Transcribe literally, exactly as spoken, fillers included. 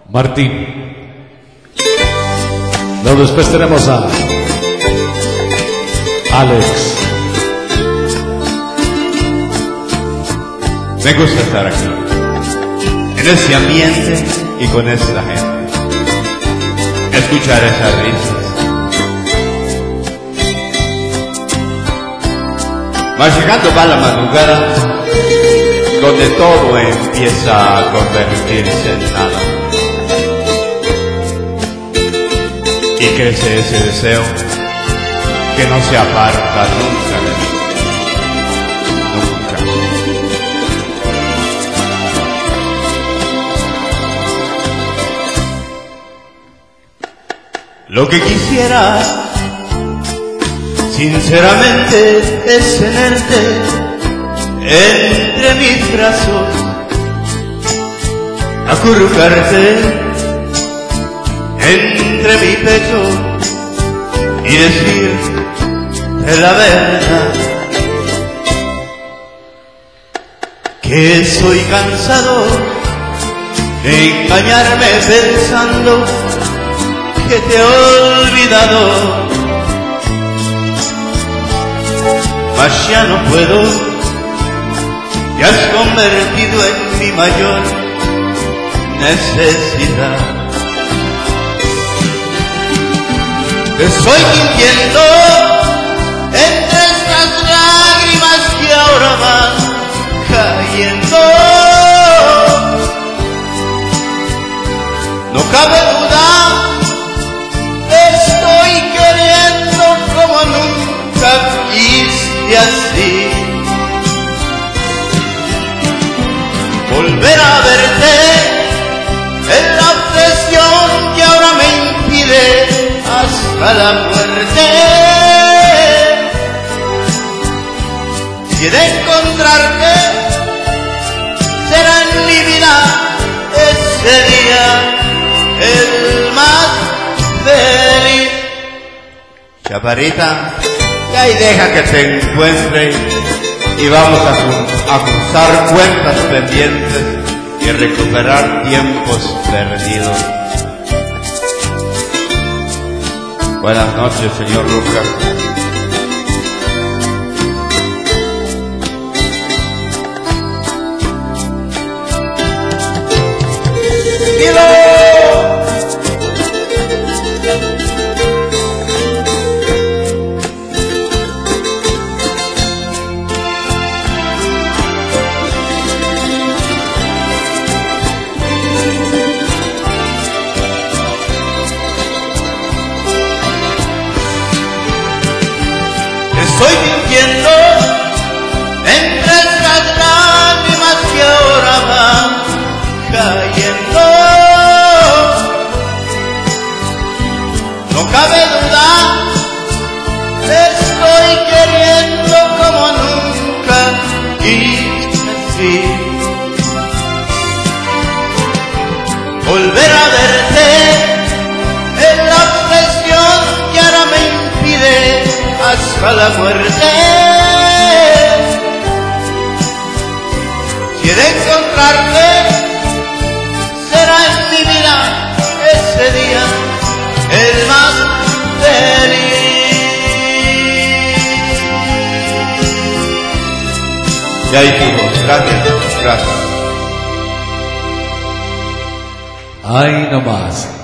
Martín. Luego después tenemos a Alex. Me gusta estar aquí, en ese ambiente y con esta gente, escuchar esas risas. Mas llegando va la madrugada, donde todo empieza a convertirse en nada. Y crece ese deseo que no se aparta nunca de mí. Nunca. Lo que quisiera, sinceramente, es tenerte entre mis brazos, acurrucarte entre mi pecho y decirte la verdad, que soy cansado de engañarme pensando que te he olvidado, mas ya no puedo, te has convertido en mi mayor necesidad. Te estoy mintiendo entre estas lágrimas que ahora van cayendo. No cabe duda, te estoy queriendo como nunca quise así. Volver a verte es la obsesión que ahora me impide hasta la muerte. Si he de encontrarte, será en mi vida ese día el más feliz. Chaparrita, ya y deja que te encuentre y vamos a, a cruzar cuentas pendientes y recuperar tiempos perdidos. Buenas noches, señor Lucas. ¡Dilo! Estoy mintiendo entre estas lágrimas que ahora van cayendo. No cabe duda, te estoy queriendo como nunca quise así. Volver a verte es la obsesión que ahora me impide hasta la muerte. Si he de encontrarte, será en mi vida ese día el más feliz. Ya hijos, gracias, gracias. Ahí nomás.